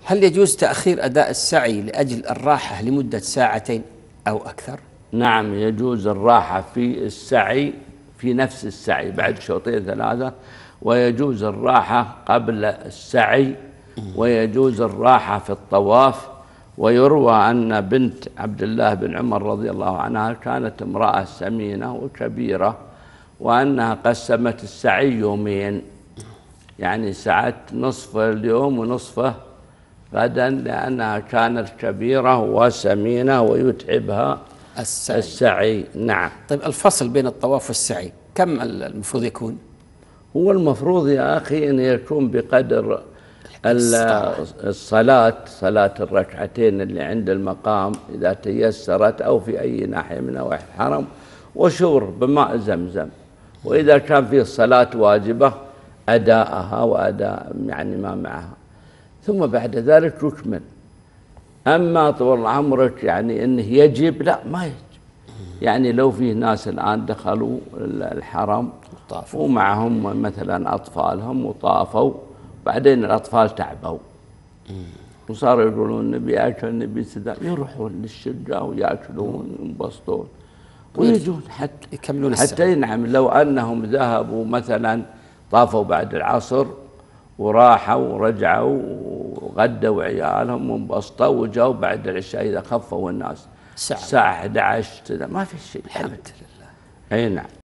هل يجوز تأخير أداء السعي لأجل الراحة لمدة ساعتين أو أكثر؟ نعم، يجوز الراحة في السعي، في نفس السعي بعد شوطين ثلاثة، ويجوز الراحة قبل السعي، ويجوز الراحة في الطواف. ويروى أن بنت عبد الله بن عمر رضي الله عنها كانت امرأة سمينة وكبيرة، وأنها قسمت السعي يومين، يعني سعت نصف اليوم ونصفه غدا، لأنها كانت كبيرة وسمينة ويتعبها السعي. نعم. طيب الفصل بين الطواف والسعي كم المفروض يكون؟ هو المفروض يا أخي أن يكون بقدر صلاة الركعتين اللي عند المقام إذا تيسرت، أو في أي ناحية من نواحي الحرم، وشرب بماء زمزم. وإذا كان فيه صلاة واجبة أداءها وأداء يعني ما معها، ثم بعد ذلك يكمل. أما طول عمرك يعني إنه يجب، لا ما يجب. يعني لو فيه ناس الآن دخلوا الحرم ومعهم مثلا أطفالهم وطافوا، بعدين الأطفال تعبوا وصاروا يقولون نبي أكل نبي سداء، يروحون للشقة ويأكلون وينبسطون ويجون حتى يكملون السعي. حتى نعم، لو أنهم ذهبوا مثلا طافوا بعد العصر وراحوا ورجعوا وغدوا عيالهم وانبسطوا وجاوا بعد العشاء إذا خفوا الناس الساعة 11 ما في شيء، الحمد لله. أي نعم.